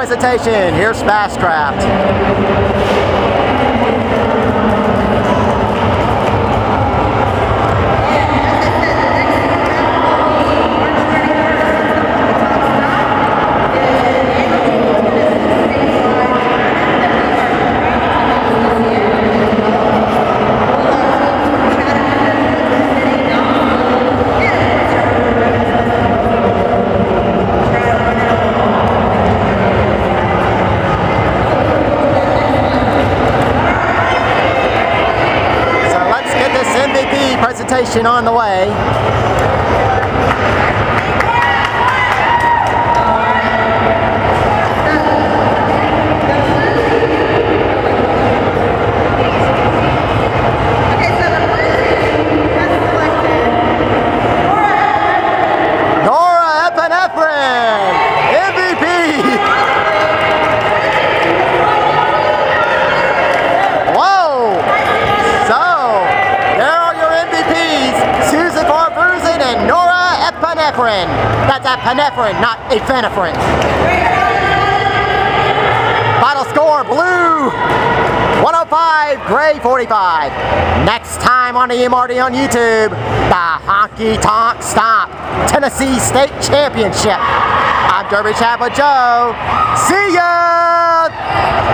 presentation. Here's Fastcraft. Presentation on the way. Nora Epinephrine, MVP. Whoa! So, there are your MVPs, Susan Farbersen and Nora Epinephrine. That's epinephrine, not epinephrine. Final score, blue 105, gray 45. Next time on the MRD on YouTube, the Honky Tonk Stomp Tennessee State Championship. I'm Derby Chapel Joe. See ya!